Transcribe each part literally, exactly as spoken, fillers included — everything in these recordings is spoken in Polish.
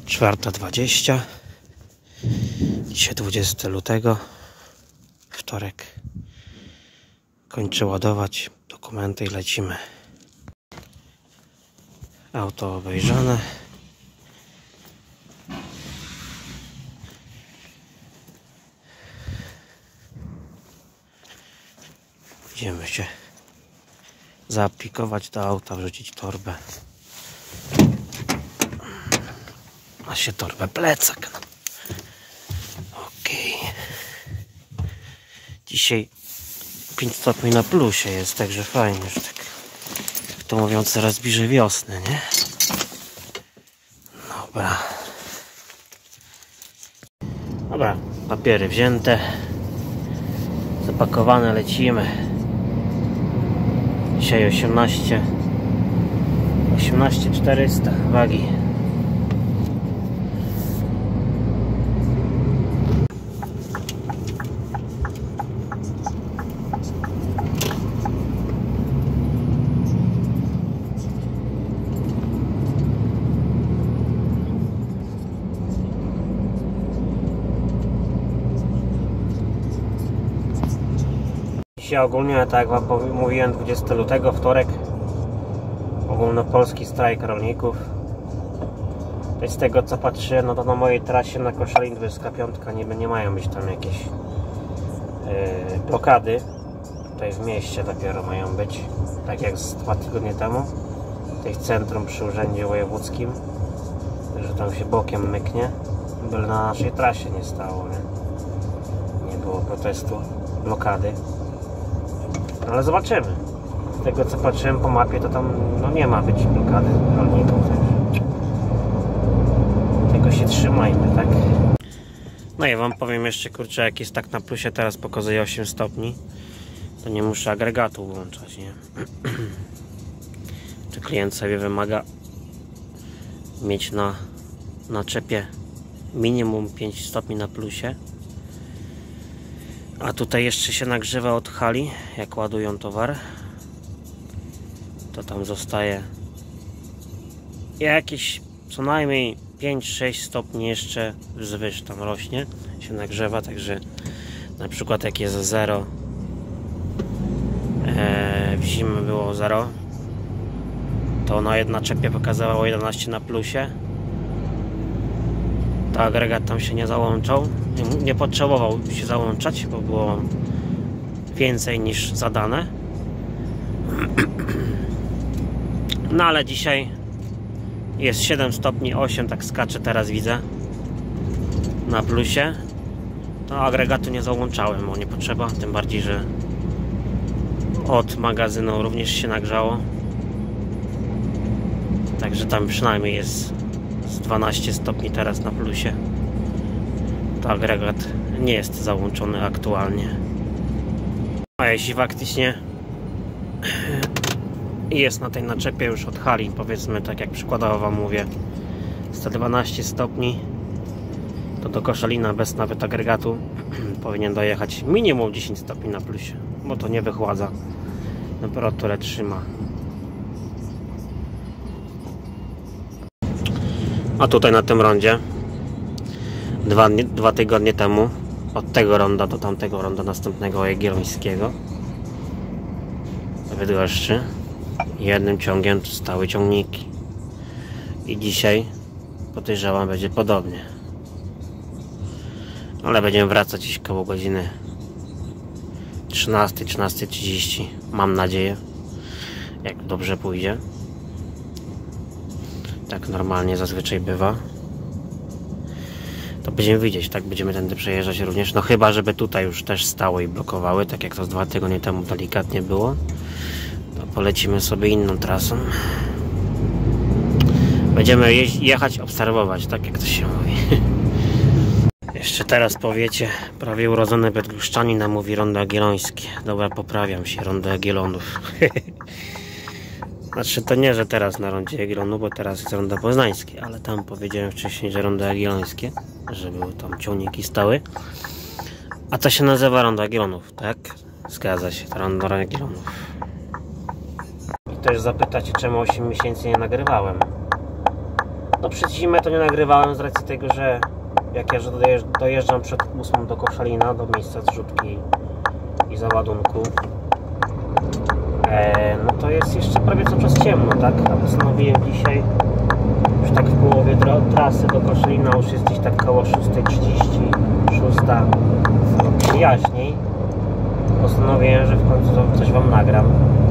czwarta dwadzieścia. Dzisiaj dwudziestego lutego, wtorek. Kończę ładować dokumenty i lecimy. Auto obejrzane. Idziemy się zaaplikować do auta, wrzucić torbę. Ma się torbę, plecak. Ok. Dzisiaj pięć stopni na plusie jest, także fajnie, że tak, jak to mówią, coraz bliżej wiosny, nie? Dobra. Dobra, papiery wzięte, zapakowane, lecimy. Dzisiaj osiemnaście czterysta wagi. Dzisiaj ogólnie, tak jak wam mówiłem, dwudziestego lutego, wtorek, ogólnopolski strajk rolników. To z tego co patrzyłem, no to na mojej trasie na Koszalin dwadzieścia pięć niby nie mają być tam jakieś yy, blokady. Tutaj w mieście dopiero mają być, tak jak z dwa tygodnie temu. Tutaj w centrum przy urzędzie wojewódzkim, że tam się bokiem myknie. Byle na naszej trasie nie stało, nie? Nie było protestu, blokady. Ale zobaczymy. Z tego co patrzyłem po mapie, to tam no nie ma być blokady rolników. Tego się trzymajmy, tak? No i wam powiem jeszcze, kurczę, jak jest tak na plusie, teraz pokazuje osiem stopni, to nie muszę agregatu włączać, nie? Czy klient sobie wymaga mieć na naczepie minimum pięć stopni na plusie. A tutaj jeszcze się nagrzewa od hali, jak ładują towar. To tam zostaje jakieś co najmniej pięć sześć stopni jeszcze wzwyż tam rośnie, się nagrzewa, także na przykład jak jest zero, e, w zimę było zero, to na jedna czepie pokazywało jedenaście na plusie. To agregat tam się nie załączał, nie, nie potrzebował się załączać, bo było więcej niż zadane. No ale dzisiaj jest siedem stopni, osiem, tak skacze teraz, widzę, na plusie. To agregatu nie załączałem, bo nie potrzeba, tym bardziej, że od magazynu również się nagrzało. Także tam przynajmniej jest z dwanaście stopni teraz na plusie. To agregat nie jest załączony aktualnie. A jeśli faktycznie jest na tej naczepie już od hali, powiedzmy, tak jak przykładowo wam mówię, sto dwanaście stopni, to do Koszalina bez nawet agregatu powinien dojechać minimum dziesięć stopni na plusie, bo to nie wychładza, temperaturę trzyma. A tutaj na tym rondzie dwa, dwa tygodnie temu, od tego ronda do tamtego ronda następnego Jagiellońskiego, w Bydgoszczy, jednym ciągiem stały ciągniki. I dzisiaj podejrzewam, będzie podobnie. Ale będziemy wracać gdzieś koło godziny trzynastej, trzynastej trzydzieści. Mam nadzieję, jak dobrze pójdzie. Tak normalnie zazwyczaj bywa. To będziemy widzieć, tak? Będziemy tędy przejeżdżać również. No chyba, żeby tutaj już też stały i blokowały, tak jak to z dwa tygodnie temu delikatnie było. To polecimy sobie inną trasą. Będziemy jechać, obserwować, tak jak to się mówi. Jeszcze teraz powiecie, prawie urodzony bydgoszczanin nam mówi Rondo Jagiellońskie. Dobra, poprawiam się, Rondo Jagiellonów. Znaczy to nie, że teraz na rondzie Jagiellonu, bo teraz jest rondo poznańskie, ale tam powiedziałem wcześniej, że rondo jagiellońskie, że były tam ciągniki stały. A to się nazywa Rondo Jagiellonów, tak? Zgadza się, to Rondo Jagiellonów. I też zapytacie, czemu osiem miesięcy nie nagrywałem. No przed zimę to nie nagrywałem z racji tego, że jak ja dojeżdżam przed ósmą do Koszalina, do miejsca zrzutki i załadunku, e, no to jest jeszcze prawie cały czas ciemno, tak? A postanowiłem dzisiaj, już tak w połowie trasy do Koszalina, już jest gdzieś tak koło szósta trzydzieści, szósta, no, jaśniej. Postanowiłem, że w końcu coś wam nagram.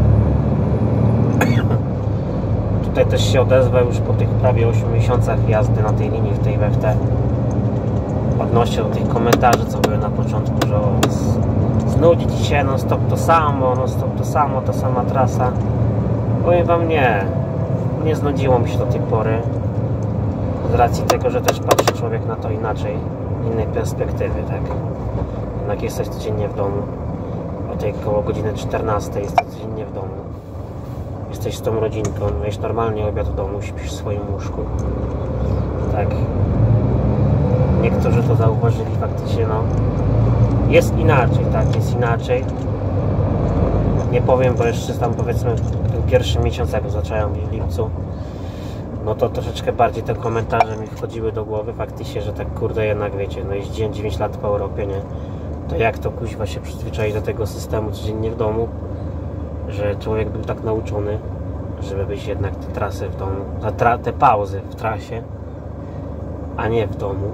Tutaj też się odezwę już po tych prawie ośmiu miesiącach jazdy na tej linii w tej W F T odnośnie do tych komentarzy, co były na początku, że znudzi ci się non stop to samo, non stop to samo, ta sama trasa. Powiem wam, nie, nie znudziło mi się do tej pory, z racji tego, że też patrzy człowiek na to inaczej, innej perspektywy, tak? Jednak jesteś codziennie w domu, o tej koło godziny czternastej jesteś codziennie w domu, jesteś z tą rodzinką, jesz normalnie obiad w domu, śpisz w swoim łóżku, tak? Niektórzy to zauważyli faktycznie, no jest inaczej, tak, jest inaczej. Nie powiem, bo jeszcze tam powiedzmy w tym pierwszym miesiącu, jak zacząłem w lipcu, no to troszeczkę bardziej te komentarze mi wchodziły do głowy faktycznie, że tak kurde jednak wiecie, no jeździłem dziewięć lat po Europie, nie? To jak to kuźwa się przyzwyczaić do tego systemu codziennie w domu, że człowiek był tak nauczony, żeby być jednak te trasy w domu, te, te pauzy w trasie, a nie w domu.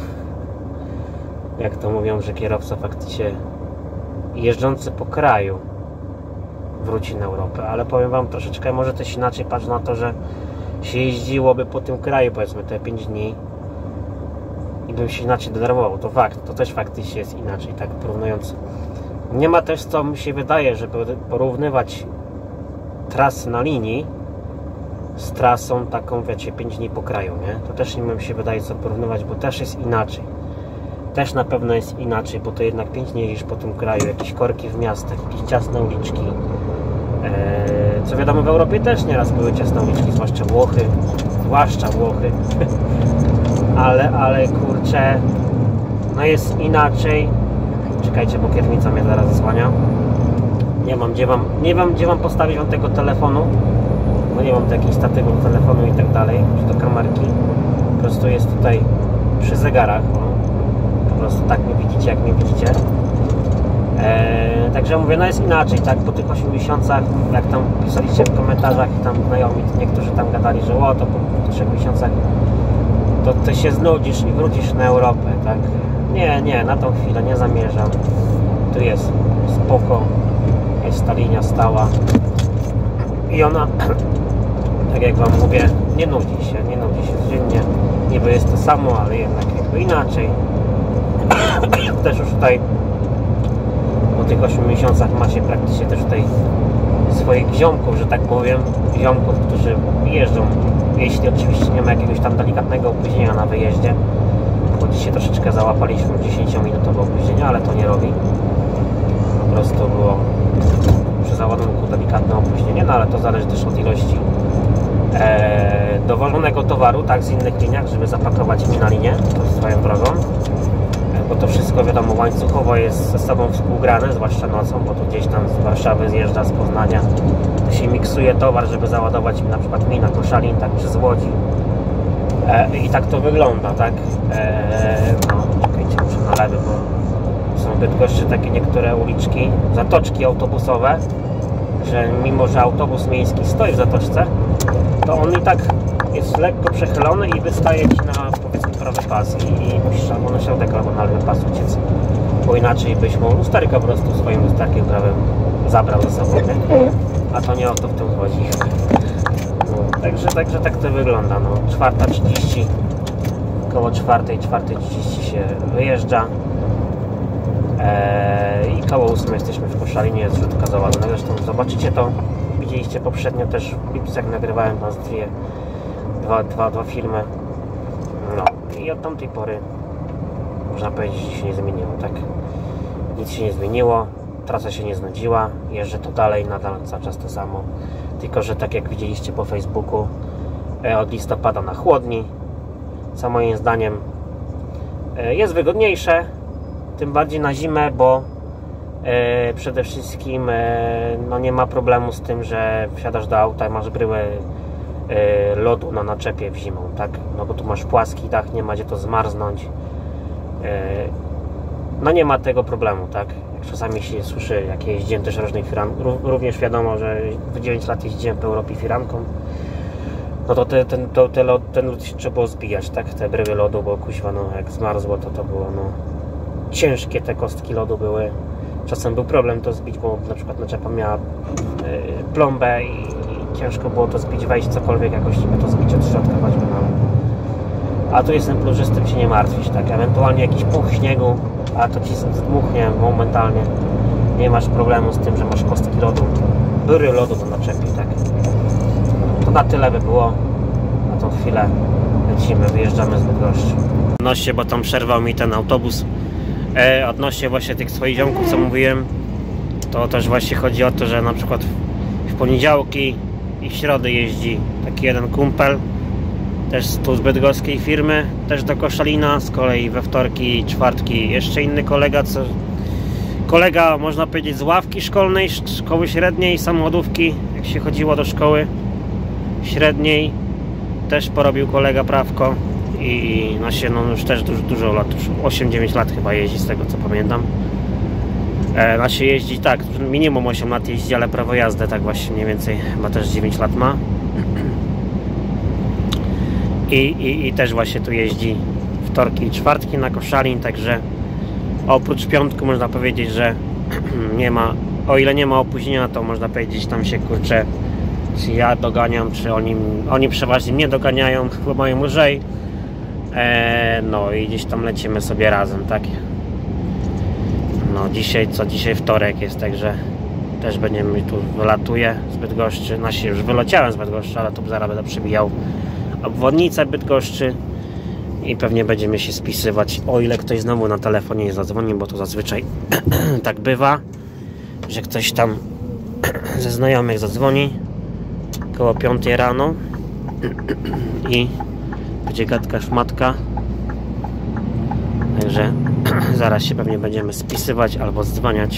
Jak to mówią, że kierowca faktycznie jeżdżący po kraju wróci na Europę, ale powiem wam troszeczkę, może też inaczej patrzę na to, że się jeździłoby po tym kraju powiedzmy te pięć dni i bym się inaczej denerwował, to fakt, to też faktycznie jest inaczej, tak porównując. Nie ma też, co mi się wydaje, żeby porównywać trasy na linii z trasą taką, wiecie, pięć dni po kraju, nie? To też nie mi się wydaje, co porównywać, bo też jest inaczej. Też na pewno jest inaczej, bo to jednak pięć dni jeździsz po tym kraju, jakieś korki w miastach, jakieś ciasne uliczki. Eee, co wiadomo, w Europie też nieraz były ciasne uliczki, zwłaszcza Włochy, zwłaszcza Włochy. ale, ale kurczę, no jest inaczej. Czekajcie, bo kierownica mnie zaraz zasłania. Nie mam gdzie wam, nie mam gdzie wam postawić wam tego telefonu, bo nie mam tu jakichś statywów telefonu i tak dalej, czy do kamerki. Po prostu jest tutaj przy zegarach. O. Po prostu tak mnie widzicie, jak mnie widzicie. Eee, także mówię, no jest inaczej, tak, po tych ośmiu miesiącach, jak tam pisaliście w komentarzach i tam znajomi, niektórzy tam gadali, że o, to po trzech miesiącach to ty się znudzisz i wrócisz na Europę, tak? Nie, nie, na tą chwilę nie zamierzam. Tu jest spoko, jest ta linia stała i ona, tak jak wam mówię, nie nudzi się, nie nudzi się codziennie, niby jest to samo, ale jednak jakby inaczej. Też już tutaj po tych ośmiu miesiącach macie praktycznie też tutaj swoich ziomków, że tak powiem, ziomków, którzy jeżdżą, jeśli oczywiście nie ma jakiegoś tam delikatnego opóźnienia na wyjeździe, bo dzisiaj troszeczkę załapaliśmy dziesięciominutowe opóźnienie, ale to nie robi, po prostu było przy załadunku delikatne opóźnienie, no ale to zależy też od ilości e, dowożonego towaru, tak, z innych liniach, żeby zapakować mi na linię, to swoją drogą, bo to wszystko wiadomo łańcuchowo jest ze sobą współgrane, zwłaszcza nocą, bo tu gdzieś tam z Warszawy zjeżdża, z Poznania, to się miksuje towar, żeby załadować mi na przykład mi na Koszalin, tak, czy z Łodzi. E, I tak to wygląda, tak? E, no, czekajcie, muszę na lewy, bo są w Bydgoszczy takie niektóre uliczki, zatoczki autobusowe, że mimo, że autobus miejski stoi w zatoczce, to on i tak jest lekko przechylony i wystaje ci na, powiedzmy, prawy pas i, i musisz albo na środek, albo na lewy pas uciec, bo inaczej byś mu lusterka po prostu swoim lusterkiem prawym zabrał ze sobą, a to nie o to w tym chodzi. No, także, także tak to wygląda, no, czwarta trzydzieści, koło czwartej, czwartej trzydzieści się wyjeżdża eee, i koło ósmej jesteśmy w Koszalinie, zrzutka załadowana. Zresztą zobaczycie to, widzieliście poprzednio też w lipcu, jak nagrywałem was dwie Dwa, dwa, dwa filmy. No i od tamtej pory można powiedzieć, że się nie zmieniło, tak? Nic się nie zmieniło, trasa się nie znudziła, jeżdżę to dalej, nadal cały czas to samo. Tylko że tak jak widzieliście po Facebooku, od listopada na chłodni, co moim zdaniem jest wygodniejsze, tym bardziej na zimę, bo przede wszystkim no nie ma problemu z tym, że wsiadasz do auta i masz bryłę yy, lodu na naczepie w zimą, tak? No bo tu masz płaski dach, nie ma gdzie to zmarznąć. Yy, no nie ma tego problemu, tak? Jak czasami się słyszy, jak jeździłem też różnych firan, również wiadomo, że w dziewięć lat jeździłem po Europie firanką, no to te, ten, to, te lod, ten lód się trzeba było zbijać, tak? Te bryły lodu, bo kuźwa, no jak zmarzło, to to było, no ciężkie te kostki lodu były. Czasem był problem to zbić, bo na przykład naczepa miała y, plombę i, i ciężko było to zbić, wejść cokolwiek jakoś, żeby to zbić od środka choćby, no. A tu jest ten plus, że z tym się nie martwisz, tak? Ewentualnie jakiś puch śniegu, a to ci zdmuchnie momentalnie. Nie masz problemu z tym, że masz kostki lodu, byry lodu do naczepi, tak? To na tyle by było. Na tą chwilę lecimy, wyjeżdżamy z Bydgoszczy. Odnośnie, bo tam przerwał mi ten autobus. E, odnośnie właśnie tych swoich ziomków, co mówiłem, to też właśnie chodzi o to, że na przykład w poniedziałki i w środę jeździ taki jeden kumpel, też tu z bydgoskiej firmy, też do Koszalina, z kolei we wtorki i czwartki jeszcze inny kolega, co kolega, można powiedzieć, z ławki szkolnej, szkoły średniej, samochodówki, jak się chodziło do szkoły średniej, też porobił kolega prawko i no się, no już też dużo, dużo lat, już osiem dziewięć lat chyba jeździ, z tego co pamiętam. E, na się jeździ, tak, minimum osiem lat jeździ, ale prawo jazdy tak właśnie mniej więcej chyba też dziewięć lat ma. I, i, i też właśnie tu jeździ wtorki i czwartki na Koszalin, także oprócz piątku można powiedzieć, że nie ma, o ile nie ma opóźnienia, to można powiedzieć, tam się kurczę, czy ja doganiam, czy oni, oni przeważnie mnie doganiają, bo mają lżej. E, no i gdzieś tam lecimy sobie razem, tak? No dzisiaj, co dzisiaj wtorek jest, także też będziemy, tu wylatuję z Bydgoszczy, na się już wyleciałem z Bydgoszczy, ale tu zaraz będę przybijał obwodnicę Bydgoszczy i pewnie będziemy się spisywać, o ile ktoś znowu na telefonie nie zadzwoni, bo to zazwyczaj tak bywa, że ktoś tam ze znajomych zadzwoni koło piątej rano i będzie gadka szmatka, także zaraz się pewnie będziemy spisywać albo zdzwaniać,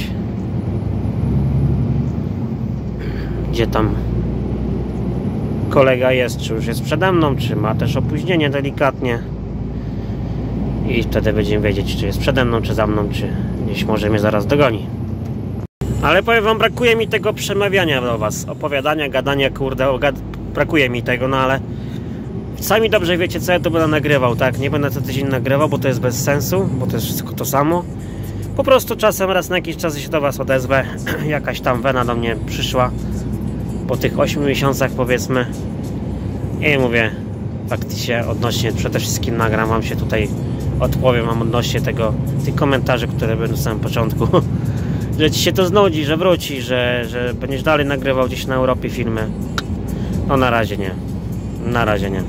gdzie tam kolega jest, czy już jest przede mną, czy ma też opóźnienie delikatnie i wtedy będziemy wiedzieć, czy jest przede mną, czy za mną, czy gdzieś może mnie zaraz dogoni. Ale powiem wam, brakuje mi tego przemawiania do was, opowiadania, gadania, kurde, gad... brakuje mi tego, no ale sami dobrze wiecie, co ja to będę nagrywał, tak? Nie będę co tydzień nagrywał, bo to jest bez sensu, bo to jest wszystko to samo. Po prostu czasem raz na jakiś czas się do was odezwę, jakaś tam wena do mnie przyszła po tych ośmiu miesiącach, powiedzmy, i mówię, faktycznie odnośnie, przede wszystkim nagram wam się tutaj, odpowiem wam odnośnie tego, tych komentarzy, które były na samym początku, że ci się to znudzi, że wróci, że, że będziesz dalej nagrywał gdzieś na Europie filmy. No na razie nie, na razie nie.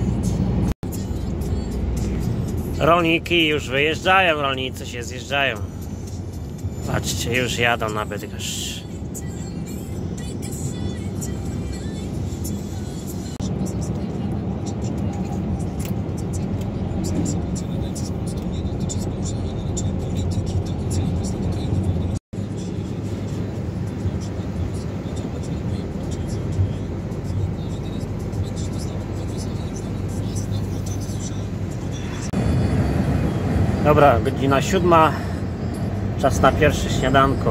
Rolniki już wyjeżdżają, rolnicy się zjeżdżają. Patrzcie, już jadą na Bydgoszcz. Dobra, godzina siódma, czas na pierwsze śniadanko.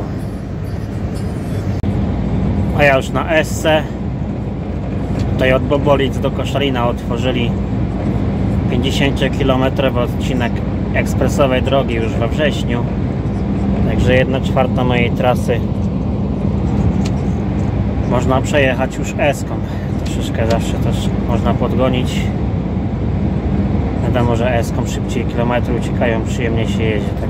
A ja już na Esce. Tutaj od Bobolic do Koszalina otworzyli pięćdziesięciokilometrowy odcinek ekspresowej drogi już we wrześniu. Także jedna czwarta mojej trasy można przejechać już Eską. Troszeczkę zawsze też można podgonić. Wiadomo, że Eską szybciej kilometry uciekają, przyjemnie się jedzie, tak.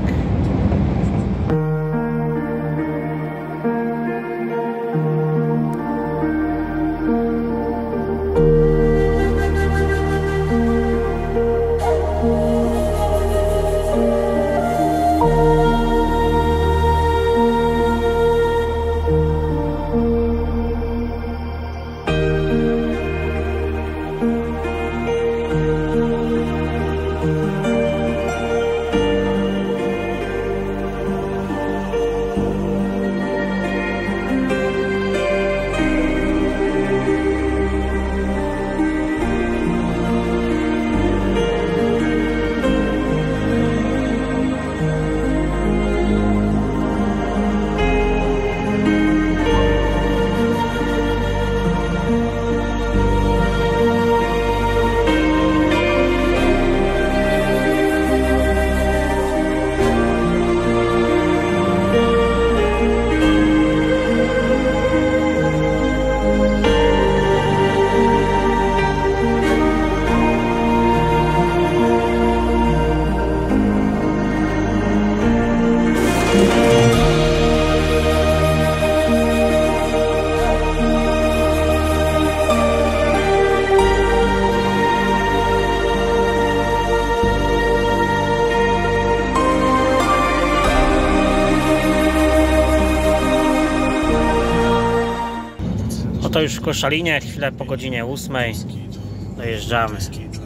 już w Koszalinie, chwilę po godzinie ósmej. Dojeżdżamy.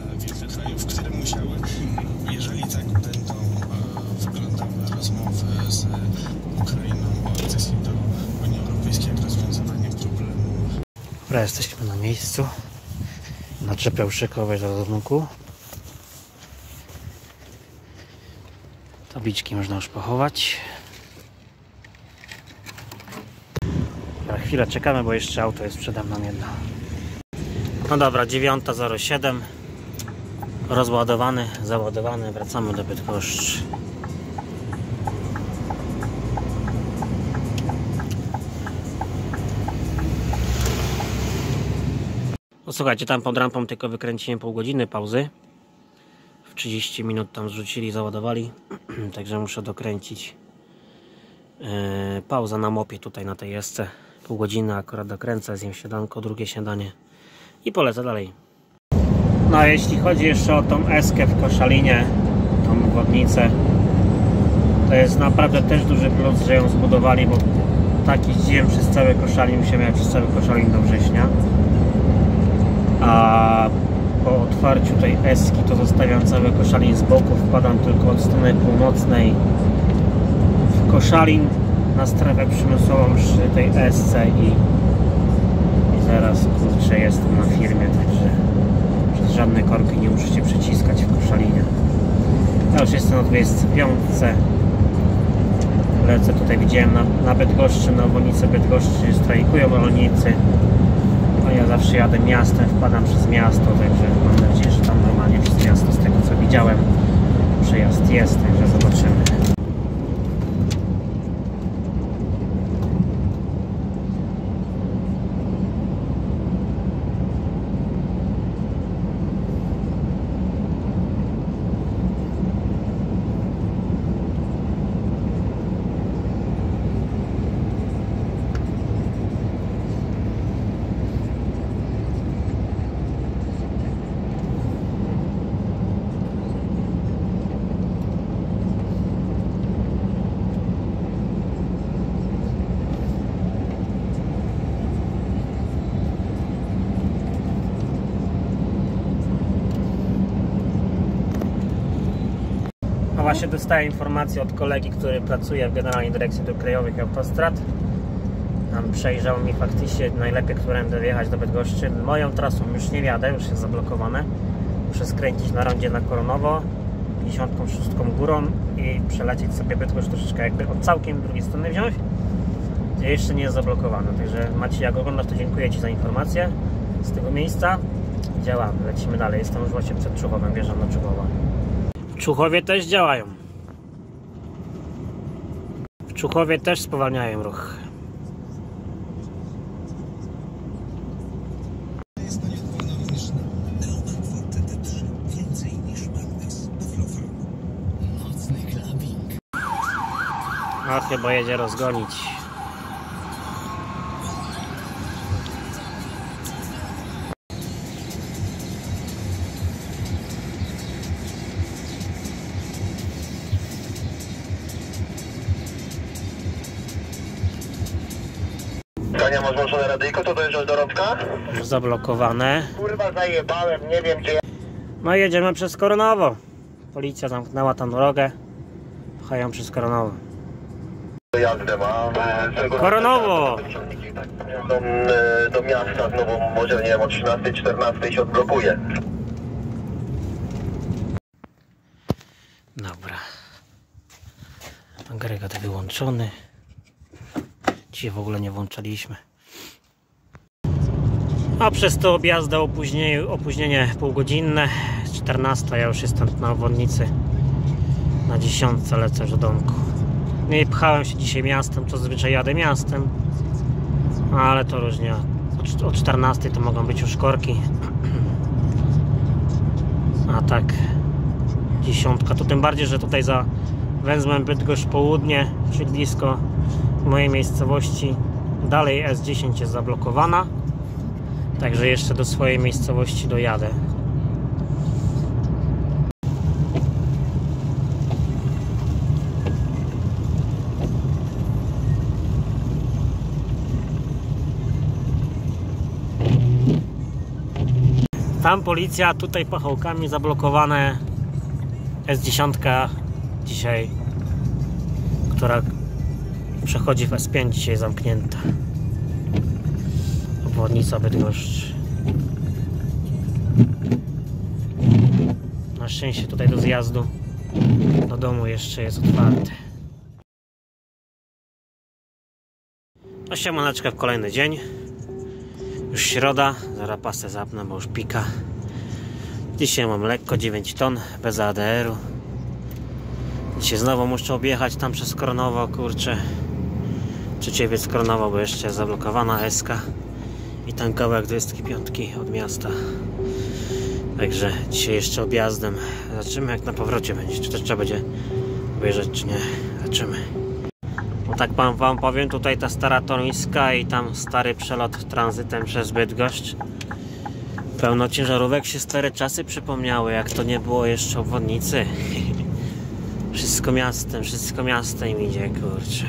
Jeżeli tak będą wyglądały rozmowy z Ukrainą o akcesji do Unii Europejskiej, jak rozwiązywanie problemu. Dobra, jesteśmy na miejscu. Naczepiał szykowej do ładunku. Tabliczki można już pochować. Na chwilę czekamy, bo jeszcze auto jest przede mną jedno. No dobra, dziewiąta zero siedem. Rozładowany, załadowany. Wracamy do Bydgoszczy. No słuchajcie, tam pod rampą tylko wykręciłem pół godziny pauzy. W trzydzieści minut tam zrzucili, załadowali. Także muszę dokręcić. Yy, pauza na mopie tutaj na tej jesce. Pół godziny akurat dokręcę, zjem śniadanko, drugie śniadanie i polecę dalej. No a jeśli chodzi jeszcze o tą eskę w Koszalinie, tą obwodnicę, to jest naprawdę też duży plus, że ją zbudowali, bo tak jeździłem przez cały Koszalin, się miałem przez cały Koszalin do września. A po otwarciu tej eski to zostawiam cały Koszalin z boku, wpadam tylko od strony północnej w Koszalin na strefę przemysłową przy tej esce i, i zaraz kurczę jestem na firmie, także przez żadne korki nie muszę się przyciskać w Koszalinie. Ja już jestem na dwudziestej piątej. Lecę tutaj, widziałem na, na Bydgoszczy, na obwodnicy Bydgoszczy strajkują rolnicy. A ja zawsze jadę miastem, wpadam przez miasto, także mam nadzieję, że tam normalnie przez miasto, z tego co widziałem, przejazd jest, także zobaczymy. No właśnie dostałem informację od kolegi, który pracuje w Generalnej Dyrekcji Dróg Krajowych i Autostrad. Tam przejrzał mi faktycznie najlepiej, którędy wjechać do Bydgoszczy. Moją trasą już nie jadę, już jest zablokowane. Muszę skręcić na rondzie na Koronowo, pięćdziesiątką szóstką górą i przelecieć sobie Bydgoszcz troszeczkę jakby od całkiem drugiej strony wziąć, gdzie jeszcze nie jest zablokowane. Także Maciej, jak oglądasz, to dziękuję Ci za informację z tego miejsca. Działamy, lecimy dalej. Jestem już właśnie przed Człuchowem, wjeżdżam na Człuchowa. W Człuchowie też działają. W Człuchowie też spowalniają ruch. No chyba jedzie rozgonić. Kania, masz włączone radyjko, to dojeżdżasz do Rąbka? Już zablokowane. Kurwa zajebałem, nie wiem gdzie ja... No i jedziemy przez Koronowo. Policja zamknęła tam drogę. Pchają przez Koronowo. jazdę mam. Koronowo! Do, do miasta znowu, może nie wiem, o trzynastej, czternastej się odblokuje. Dobra. Agregat wyłączony. Dzisiaj w ogóle nie włączaliśmy. A przez to objazdę opóźnienie, opóźnienie półgodzinne. czternasta, ja już jestem na obwodnicy. Na dziesiątce lecę do domku. Nie pchałem się dzisiaj miastem, co zazwyczaj jadę miastem. Ale to różnie. O czternastej to mogą być już korki. A tak dziesiątka, to tym bardziej, że tutaj za węzłem Bydgoszcz Południe, czyli blisko mojej miejscowości, dalej S dziesięć jest zablokowana. Także jeszcze do swojej miejscowości dojadę. Tam policja, tutaj pachołkami zablokowane. S dziesięć dzisiaj, która przechodzi w S pięć, dzisiaj zamknięta. Obwodnica Bydgoszczy. Na szczęście tutaj do zjazdu do domu jeszcze jest otwarty. No siemaneczka w kolejny dzień. Już środa, zaraz pasę zapnę, bo już pika. Dzisiaj mam lekko dziewięć ton, bez A D R-u. Dzisiaj znowu muszę objechać tam przez Kronowo, kurczę. Trzeciewiec Kronowo, bo jeszcze jest zablokowana S K. I ten kawałek dwudziestki piątki od miasta. Także dzisiaj jeszcze objazdem. Zobaczymy, jak na powrocie będzie. Czy też trzeba będzie obejrzeć, czy nie. Zobaczymy. No tak wam, wam powiem, tutaj ta stara Toruńska i tam stary przelot tranzytem przez Bydgoszcz. Pełno ciężarówek się stare czasy przypomniały, jak to nie było jeszcze obwodnicy. Wszystko miastem, wszystko miastem idzie, kurczę.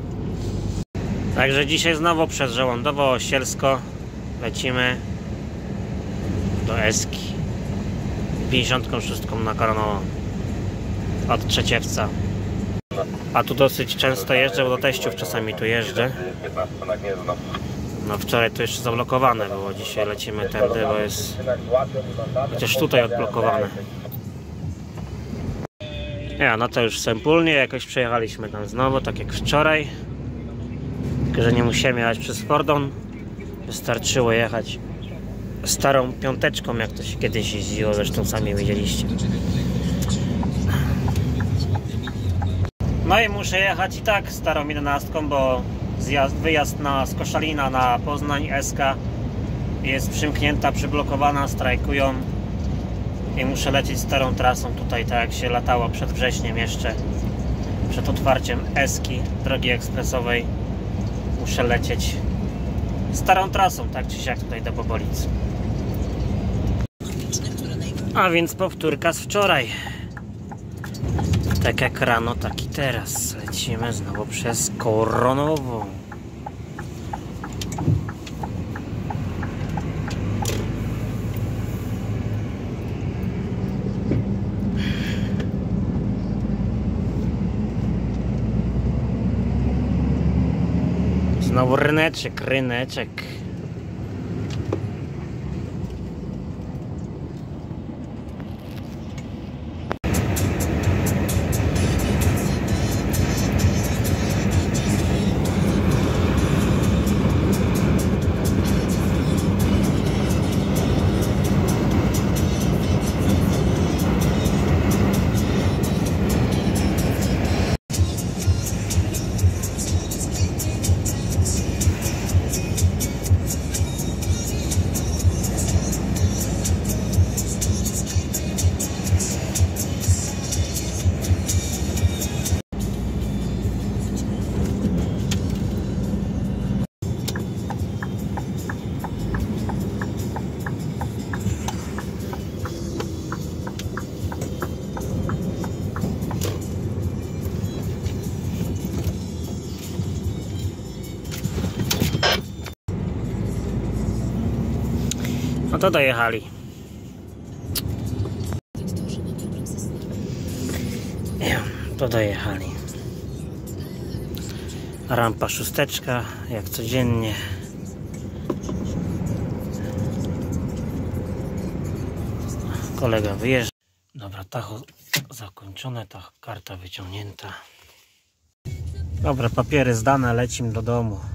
Także dzisiaj znowu przez Żołądowo-Osielsko lecimy do Eski. pięćdziesiątką szóstką na Kronowo od Trzeciewca. A tu dosyć często jeżdżę, bo do teściów czasami tu jeżdżę. No wczoraj to jeszcze zablokowane było, dzisiaj lecimy tędy, bo jest chociaż tutaj odblokowane. Ja, no to już sempulnie, jakoś przejechaliśmy tam znowu, tak jak wczoraj. Tylko że nie musiałem jechać przez Fordon. Wystarczyło jechać starą piąteczką, jak to się kiedyś jeździło, zresztą sami widzieliście. No i muszę jechać i tak starą jedenastką, bo zjazd, wyjazd na, z Koszalina na Poznań S K jest przymknięta, przyblokowana, strajkują i muszę lecieć starą trasą tutaj, tak jak się latało przed wrześniem jeszcze, przed otwarciem Eski, drogi ekspresowej. Muszę lecieć starą trasą, tak czy siak tutaj do Bobolic. A więc powtórka z wczoraj. Tak jak rano, tak i teraz. Lecimy znowu przez Kronowo. Znowu ryneczek, ryneczek. No to dojechali. To dojechali. Rampa szósteczka, jak codziennie. Kolega wyjeżdża. Dobra, tacho zakończone, ta karta wyciągnięta. Dobra, papiery zdane, lecimy do domu.